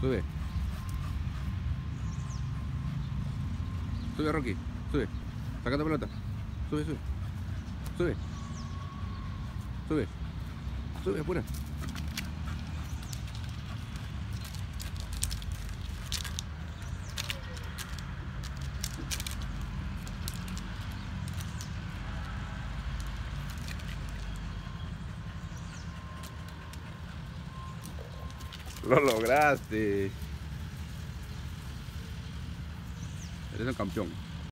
Sube. Sube, Rocky. Sube. Saca tu pelota. Sube, sube. Sube. Sube. Sube, apura. Lo lograste. Eres un campeón.